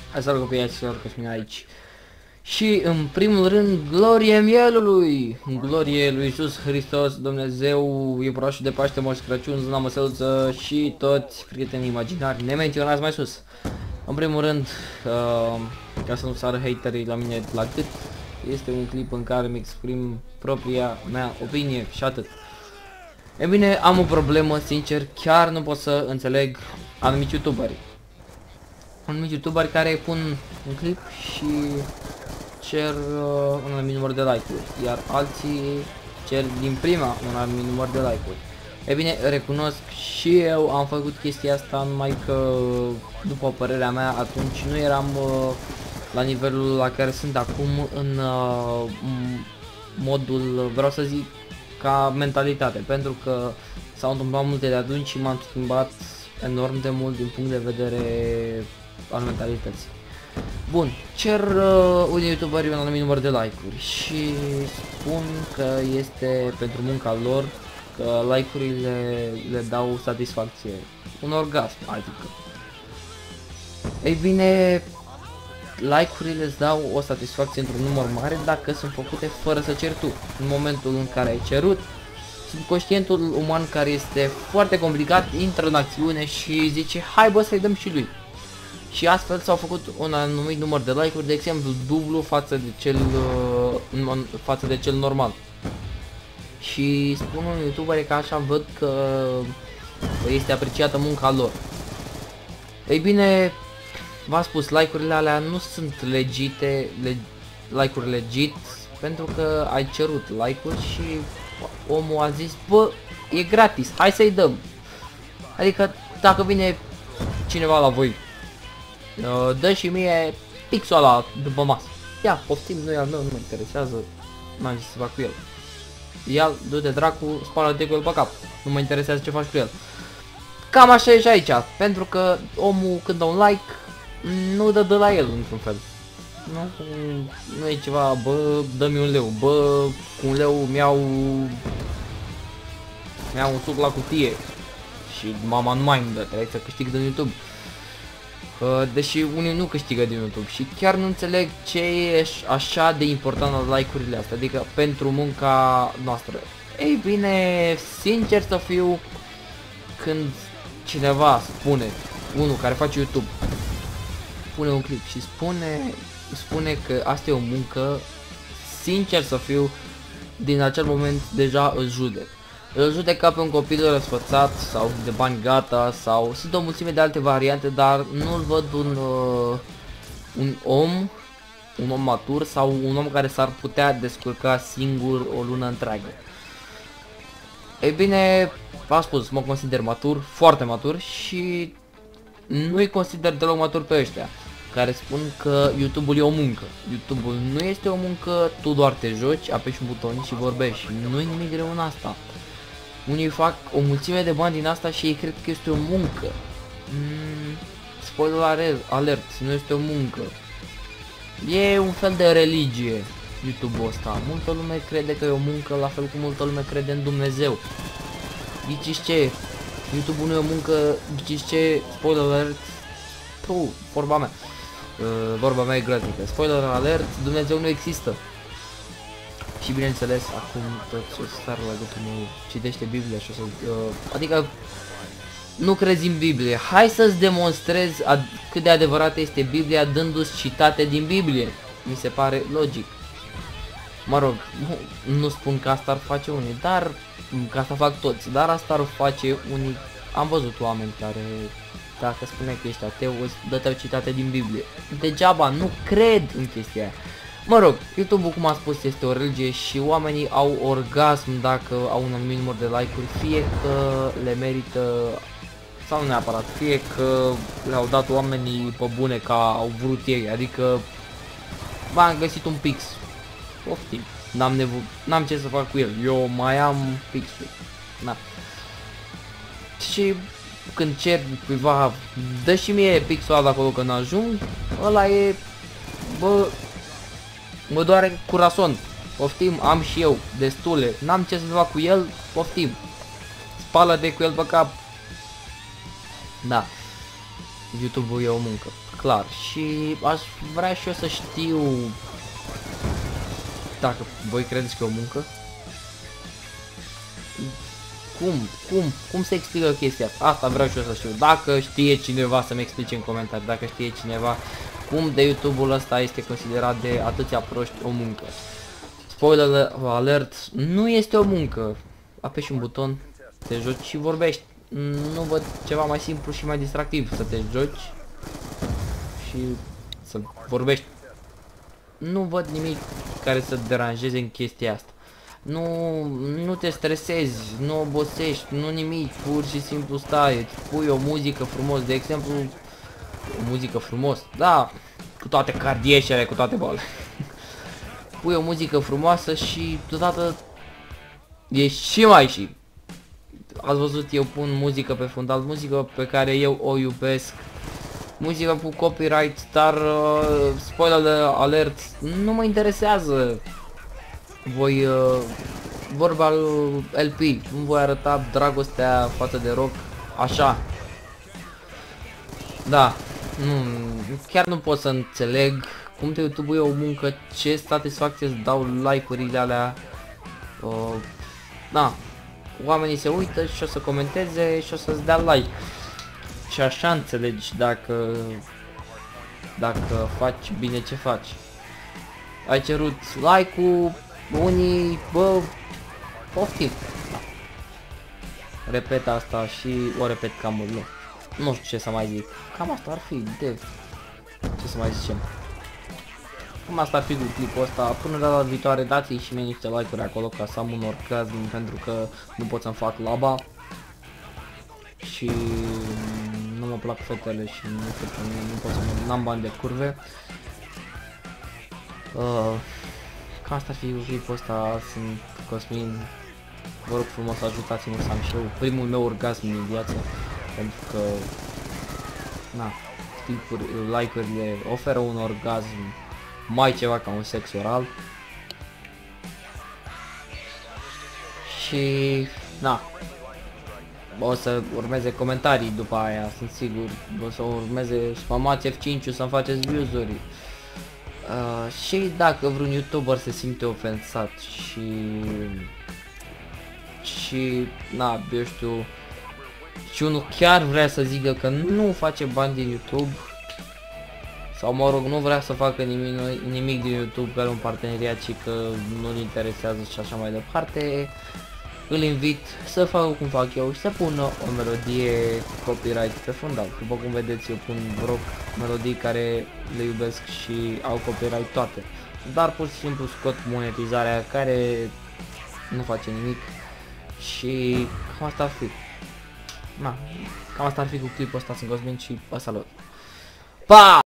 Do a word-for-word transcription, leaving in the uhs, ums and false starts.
Hai să rog copiaților că sunt aici. Și în primul rând, glorie mielului! Glorie lui Iisus Hristos, Dumnezeu, iepurașul de Paște, Moș Crăciun, zâna măsăluță și toți prietenii imaginari nemenționați mai sus. În primul rând, uh, ca să nu sară haterii la mine la gât, este un clip în care îmi exprim propria mea opinie și atât. E bine, am o problemă, sincer, chiar nu pot să înțeleg anumiți youtuberi. Anumiți youtuberi care pun un clip și cer uh, un anumit număr de like-uri, iar alții cer din prima un anumit număr de like-uri. E bine, recunosc, și eu am făcut chestia asta, numai că, după părerea mea, atunci nu eram uh, la nivelul la care sunt acum în uh, modul, vreau să zic, ca mentalitate, pentru că s-au întâmplat multe de atunci și m-am schimbat enorm de mult din punct de vedere al mentalității. Bun, cer uh, unii youtuberi un anumit număr de like-uri și spun că este pentru munca lor, că like-urile le dau satisfacție, un orgasm, adică. Ei bine, like-urile îți dau o satisfacție într-un număr mare dacă sunt făcute fără să ceri tu. În momentul în care ai cerut, subconștientul uman, care este foarte complicat, intră în acțiune și zice hai bă să-i dăm și lui. Și astfel s-au făcut un anumit număr de like-uri, de exemplu dublu față de cel uh, față de cel normal. Și spun unui youtuber că așa văd că este apreciată munca lor. Ei bine, v-am spus, like-urile alea nu sunt legite, le, like-uri legit, pentru că ai cerut like-uri și omul a zis, bă, e gratis, hai să-i dăm. Adică dacă vine cineva la voi, dă și mie pixul ăla după masă. Ia, poftim, nu e al meu, nu mă interesează, n-am zis să fac cu el. Ia, du-te dracu, spală-te cu el pe cap, nu mă interesează ce faci cu el. Cam așa e și aici, pentru că omul când dă un like, nu dă de la el într-un fel. Nu, nu e ceva, bă, dă-mi un leu, bă, cu un leu mi-au mi-au un suc la cutie și mama nu mai îmi dă, trebuie să câștig din YouTube. Deși unii nu câștigă din YouTube și chiar nu înțeleg ce e așa de important la like-urile astea, adică pentru munca noastră. Ei bine, sincer să fiu, când cineva spune, unul care face YouTube, pune un clip și spune, spune că asta e o muncă, sincer să fiu, din acel moment deja îl judec. Îl judec ca pe un copil răsfățat sau de bani gata sau sunt o mulțime de alte variante, dar nu-l văd un, uh, un om, un om matur sau un om care s-ar putea descurca singur o lună întreagă. Ei bine, v-am spus, mă consider matur, foarte matur și nu-i consider deloc matur pe ăștia care spun că YouTube-ul e o muncă. YouTube-ul nu este o muncă, tu doar te joci, apeși un buton și vorbești. Nu-i nimic greu în asta. Unii fac o mulțime de bani din asta și ei cred că este o muncă. Mm, spoiler alert, nu este o muncă. E un fel de religie YouTube-ul ăsta. Multă lume crede că e o muncă, la fel cum multă lume crede în Dumnezeu. Ghiciți ce? YouTube-ul nu e o muncă, ghiciți ce? Spoiler alert. Puh, vorba mea. Uh, vorba mea e groaznică. Spoiler alert, Dumnezeu nu există. Și bineînțeles, acum toți o să stară la gâtul meu, citește Biblia și o să... Uh, adică, nu crezi în Biblie. Hai să-ți demonstrez cât de adevărată este Biblia dându-ți citate din Biblie. Mi se pare logic. Mă rog, nu, nu spun că asta ar face unii, dar... Că asta fac toți, dar asta ar face unii... Am văzut oameni care... Dacă spune că ești ateu, îți dă-te citate din Biblie. Degeaba, nu cred în chestia aia. Mă rog, YouTube-ul, cum am spus, este o religie și oamenii au orgasm dacă au un anumit număr de like-uri, fie că le merită sau nu neapărat, fie că le-au dat oamenii pe bune ca au vrut ei, adică v-am găsit un pix, poftim, n-am nevoie, n-am ce să fac cu el, eu mai am pixul, na. Și când cer cuiva, dă și mie pixul ăla acolo că n-ajung, ăla e, bă, mă doare curason, poftim, am și eu destule, n-am ce să fac cu el, poftim, spală-te cu el pe cap. Da. YouTube-ul e o muncă, clar. Și aș vrea și eu să știu dacă voi credeți că e o muncă. Cum, cum, cum se explică chestia asta? Asta vreau și eu să știu. Dacă știe cineva să-mi explice în comentarii, dacă știe cineva cum de YouTube-ul ăsta este considerat de atâția proști o muncă. Spoiler alert, nu este o muncă. Apeși un buton, te joci și vorbești. Nu văd ceva mai simplu și mai distractiv, să te joci și să vorbești. Nu văd nimic care să deranjeze în chestia asta. Nu, nu te stresezi, nu obosești, nu nimic, pur și simplu stai, îți pui o muzică frumos, de exemplu, o muzică frumos, da, cu toate cardieșele, cu toate boale. Pui o muzică frumoasă și deodată e și mai și. Ați văzut, eu pun muzică pe fundal, muzică pe care eu o iubesc, muzică cu copyright, dar uh, spoiler alert, nu mă interesează. Voi uh, vorba lui L P, nu voi arăta dragostea față de rock așa. Da, nu, chiar nu pot să înțeleg cum de YouTube e o muncă, ce satisfacție îți dau like-urile alea. Uh, da, oamenii se uită și o să comenteze și o să-ți dea like. Și așa înțelegi dacă, dacă faci bine ce faci. Ai cerut like-ul, unii, bă, poftim. Repet asta și o repet cam mult, nu. Nu știu ce să mai zic. Cam asta ar fi de... Ce să mai zicem. Cam asta ar fi cu clipul ăsta. Până data viitoare dați și mie niște like-uri acolo ca să am un orgasm, pentru că nu pot să-mi fac laba. Și nu mă plac fetele și nu știu, nu, nu pot să mă... N-am bani de curve. Uh, Cam asta ar fi cu clipul ăsta. Sunt Cosmin. Vă rog frumos, ajutați-mă să am și eu primul meu orgasm din viață. Pentru că, na, clipuri, like-urile oferă un orgasm mai ceva ca un sex oral. Și, na, o să urmeze comentarii după aia, sunt sigur. O să urmeze spamați F cinci să-mi faceți views-uri. Uh, și dacă vreun YouTuber se simte ofensat și... Și, na, eu știu... Și unul chiar vrea să zică că nu face bani din YouTube, sau mă rog, nu vrea să facă nimic, nimic din YouTube pe un parteneriat și că nu-l interesează și așa mai departe, îl invit să facă cum fac eu și să pună o melodie copyright pe fundal. După cum vedeți, eu pun rock, melodii care le iubesc și au copyright toate, dar pur și simplu scot monetizarea care nu face nimic și cam asta ar fi. Na, cam asta ar fi cu clipul ăsta, sunt Cosmin și vă salut. Pa!